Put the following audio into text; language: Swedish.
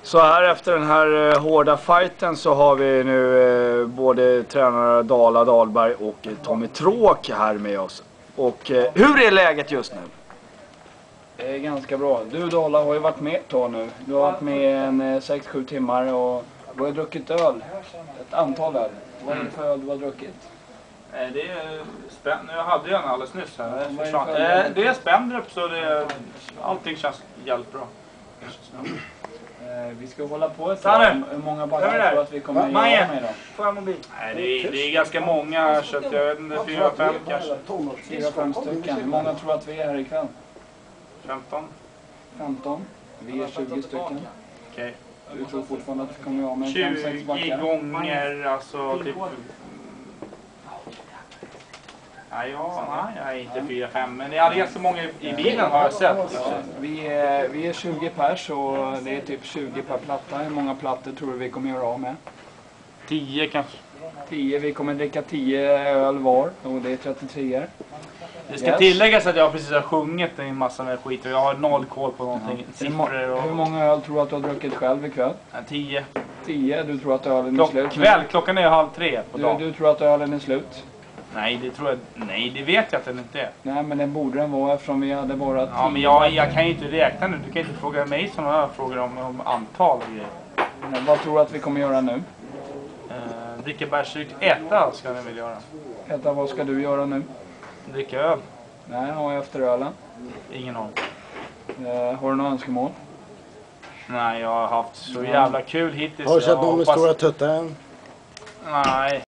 Så här efter den här hårda fighten så har vi nu både tränare Dala Dahlberg och Tommy Tråk här med oss. Och hur är läget just nu? Det är ganska bra. Du Dala har ju varit med ett tag nu. Du har varit med en 6-7 timmar och du har druckit öl. Ett antal öl. Vad är det för öl du har druckit? Det är Spendrup. Jag hade ju en alldeles nyss här. Det är Spendrup, så allting känns jävligt bra. Vi ska hålla på ett tag. Hur många backar tror att vi kommer att göra med då? Får jag mobil? Nej, det är ganska många, så jag vet inte, 4-5 kanske. 4-5 stycken. Hur många tror att vi är här ikväll? 15. 15. Vi är 20 stycken. Okej. Du tror fortfarande att vi kommer att göra med 5-6 backar? 20 gånger, alltså typ... Nej, inte 4-5, men det är ganska många i bilen har jag sett. Vi är 20 pers och det är typ 20 per platta. Hur många plattor tror du vi kommer göra av med? 10 kanske. 10, vi kommer dricka 10 öl var och det är 33. Det ska tilläggas att jag precis har sjungit en massa med skit och jag har noll koll på någonting. Hur många öl tror du att du har druckit själv ikväll? 10. 10, du tror att ölen är slut? Klockan är 2:30 på dagen. Du tror att ölen är slut? Nej, det vet jag att den inte är. Nej, men den borde den vara eftersom vi hade bara 10. Ja, men jag kan ju inte räkna nu. Du kan inte fråga mig som jag frågar om antal och grejer. Men vad tror du att vi kommer göra nu? Dricka bärsryck. Äta ska ni väl göra. Äta, vad ska du göra nu? Dricka öl. Nej, ha efter ölen. Ingen aning. Har du några önskemål? Nej, jag har haft så jävla kul hittills. Har du sett någon med stora tuttar än? Nej.